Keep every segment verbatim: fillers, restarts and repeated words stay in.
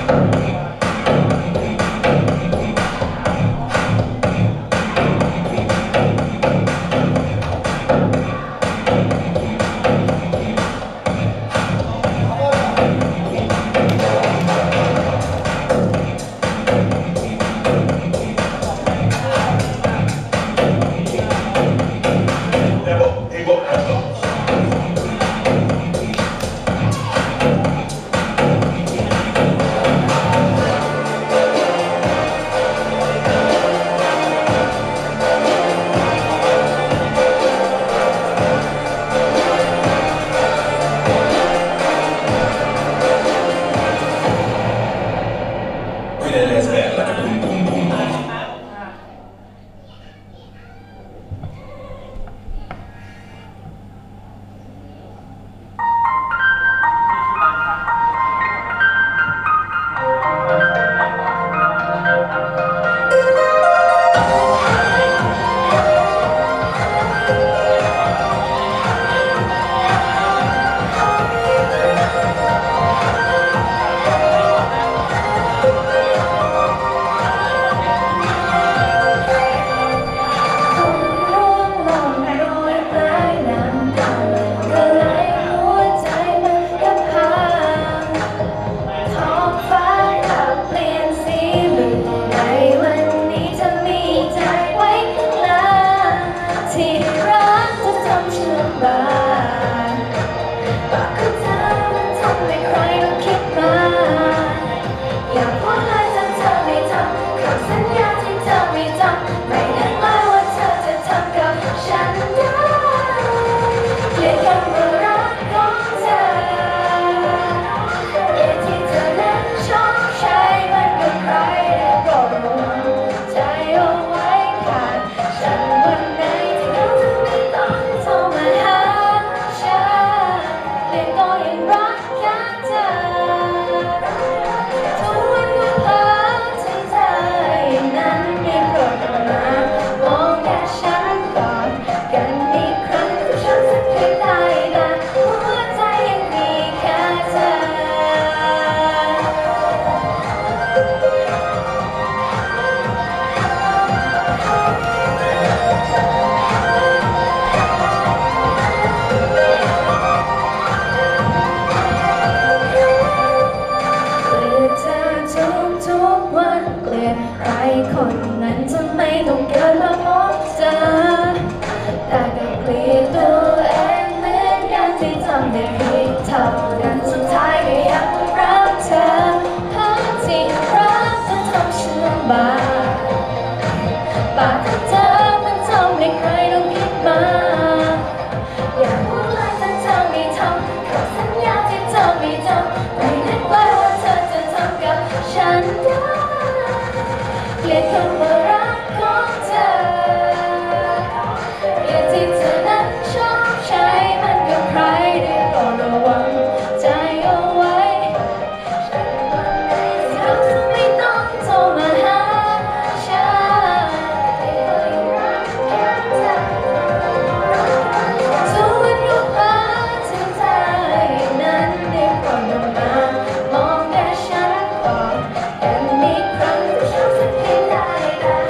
มองแค่ฉันก่อนกันอีกครั้งที่ฉันสักเพียงใด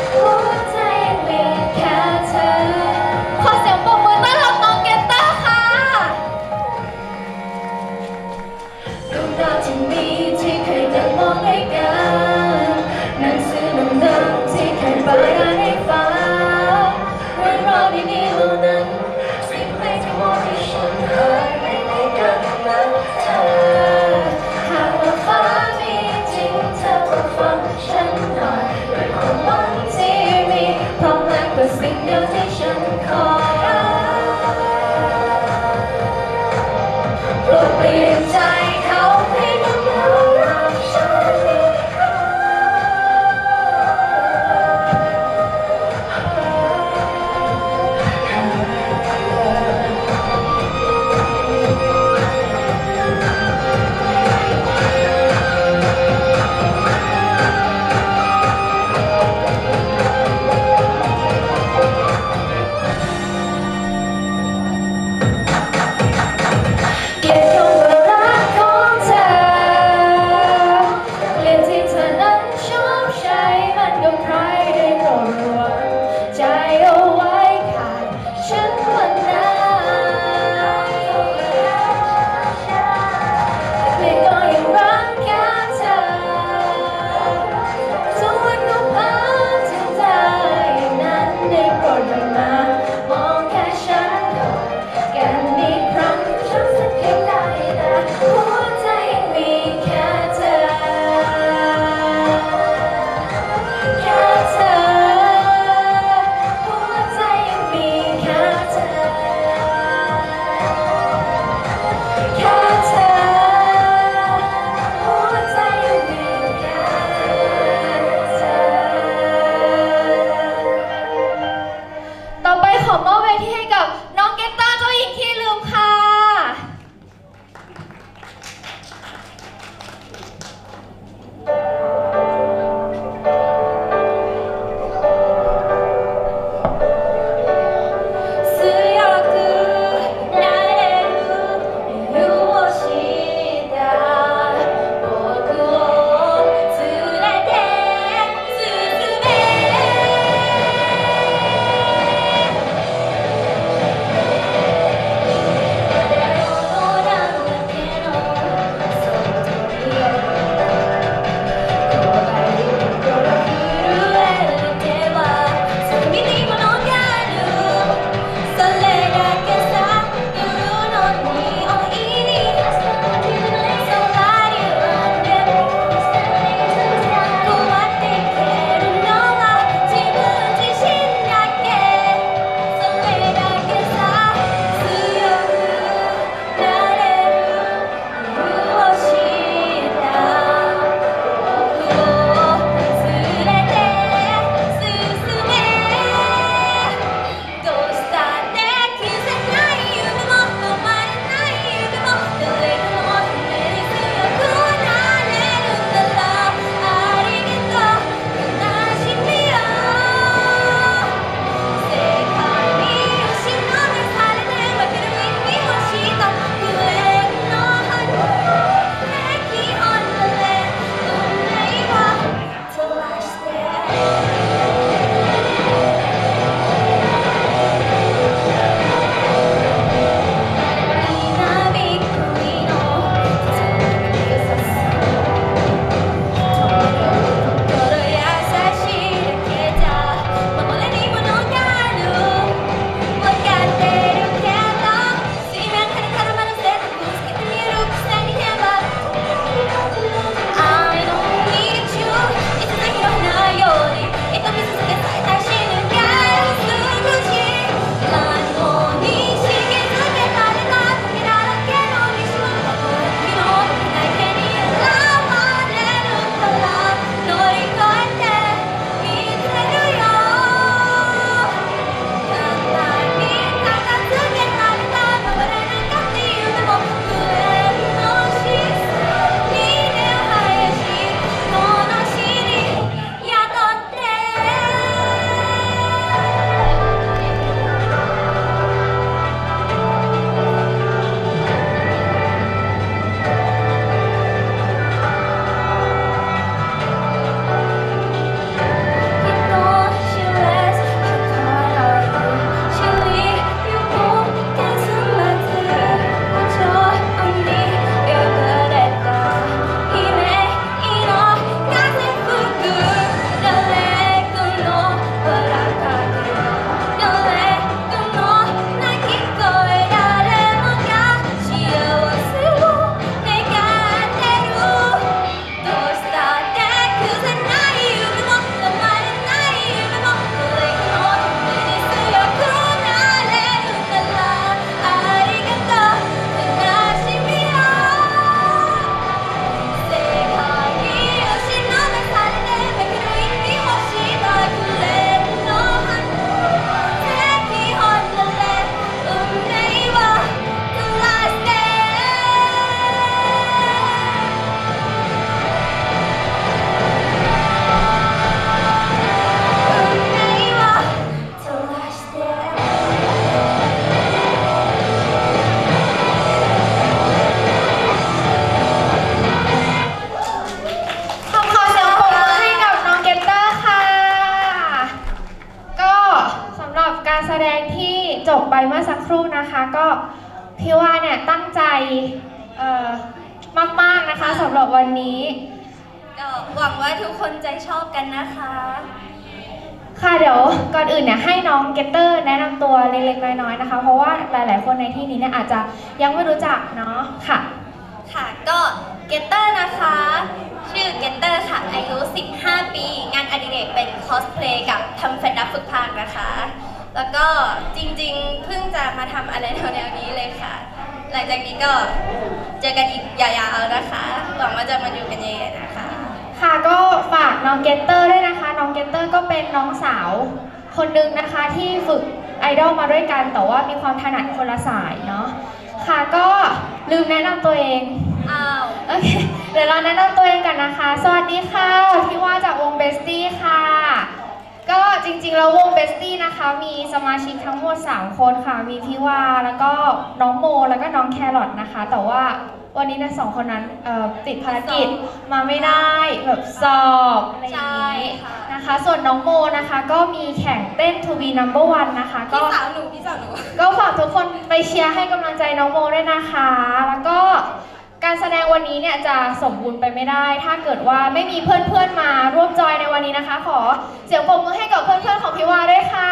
ไปเมื่อสักครู่นะคะก็พี่ว่าเนี่ยตั้งใจเอ่อมากๆนะคะสำหรับวันนี้ก็หวังว่าทุกคนจะชอบกันนะคะค่ะเดี๋ยวก่อนอื่นเนี่ยให้น้องเกตเตอร์แนะนำตัวเล็กๆน้อยๆนะคะเพราะว่าหลายๆคนในที่นี้เนี่ยอาจจะยังไม่รู้จักเนาะค่ะค่ะก็เกตเตอร์นะคะชื่อเกตเตอร์ค่ะอายุสิบห้าปีงานอดิเรกเป็นคอสเพลย์กับทำแฟนดับฝึกพากย์นะคะแล้วก็จริงๆเพิ่งจะมาทำอะไรแนวๆนี้เลยค่ะหลังจากนี้ก็เจอกันอีกยาวๆนะคะหวังว่าจะมาดูกันเยอะๆนะคะค่ะก็ฝากน้องเกตเตอร์ด้วยนะคะน้องเกตเตอร์ก็เป็นน้องสาวคนหนึ่งนะคะที่ฝึกไอดอลมาด้วยกันแต่ว่ามีความถนัดคนละสายเนาะค่ะก็ลืมแนะนำตัวเองอ้าวโอเคเดี๋ยวเราแนะนำตัวเองกันนะคะสวัสดีค่ะพี่ว่าจากวงเบสตี้ค่ะก็จริงๆแล้ววงเบสตี้นะคะมีสมาชิกทั้งหมดสามคนค่ะมีพี่ว่าแล้วก็น้องโมแล้วก็น้องแครอทนะคะแต่ว่าวันนี้นะสองคนนั้นติดภารกิจมาไม่ได้แบบสอบอะไรอย่างนี้นะคะส่วนน้องโมนะคะก็มีแข่งเต้น To Be Number One นะคะก็พี่สาวหนูพี่สาวหนูก็ฝากทุกคนไปเชียร์ให้กำลังใจน้องโมด้วยนะคะแล้วก็การแสดงวันนี้เนี่ยจะสมบูรณ์ไปไม่ได้ถ้าเกิดว่าไม่มีเพื่อนๆมาร่วมจอยในวันนี้นะคะขอเสียงปรบมือให้กับเพื่อนๆของพี่วาด้วยค่ะ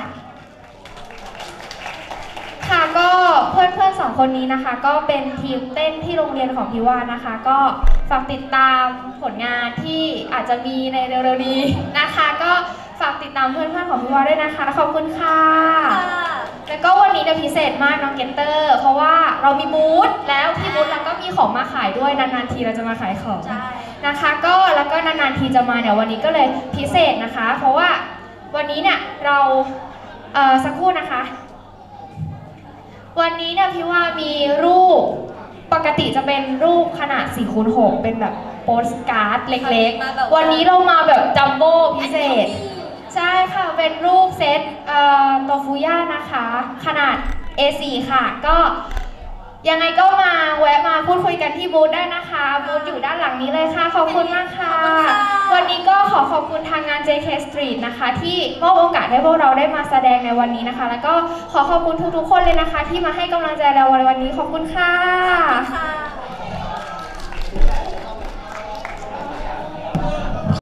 ค่ะก็เพื่อนๆสองคนนี้นะคะก็เป็นทีมเต้นที่โรงเรียนของพี่วานะคะก็ฝากติดตามผลงานที่อาจจะมีในเร็วๆนี้นะคะก็ฝากติดตามเพื่อนๆของพี่วาด้วยนะคะขอบคุณค่ะแล้วก็วันนี้เนี่ยพิเศษมากน้องเกตเตอร์เพราะว่าเรามีบูธแล้วที่บูธเราก็มีของมาขายด้วยนานๆทีเราจะมาขายของนะคะก็แล้วก็นานๆทีจะมาเนี่ยวันนี้ก็เลยพิเศษนะคะเพราะว่าวันนี้เนี่ยเราเอ่อสักครู่นะคะวันนี้เนี่ยพี่ว่ามีรูปปกติจะเป็นรูปขนาด สี่คูณหก เป็นแบบโปสการ์ดเล็กๆวันนี้เรามาแบบจัมโบ้พิเศษใช่ค่ะเป็นรูปเซตเอ่อโตฟูย่านะคะขนาด เอ โฟร์ ค่ะก็ยังไงก็มาแวะมาพูดคุยกันที่บูธได้นะคะบูธอยู่ด้านหลังนี้เลยค่ะขอบคุณมากค่ะวันนี้ก็ขอขอบคุณทางงาน เจ เค Street นะคะที่มอบโอกาสให้พวกเราได้มาแสดงในวันนี้นะคะแล้วก็ขอขอบคุณทุกๆคนเลยนะคะที่มาให้กำลังใจเราในวันนี้ขอบคุณค่ะ